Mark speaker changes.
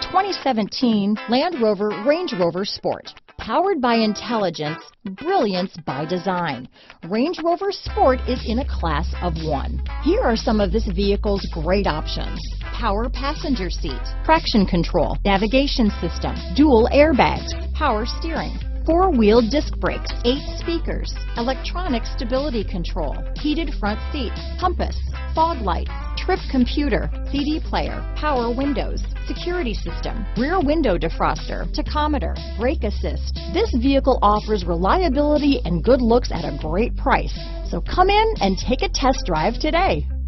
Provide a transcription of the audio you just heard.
Speaker 1: 2017 Land Rover Range Rover Sport. Powered by intelligence, brilliance by design, Range Rover Sport is in a class of one. Here are some of this vehicle's great options: power passenger seat, traction control, navigation system, dual airbags, power steering, four-wheel disc brakes, 8 speakers, electronic stability control, heated front seats, compass, fog lights, trip computer, CD player, power windows, security system, rear window defroster, tachometer, brake assist. This vehicle offers reliability and good looks at a great price. So come in and take a test drive today.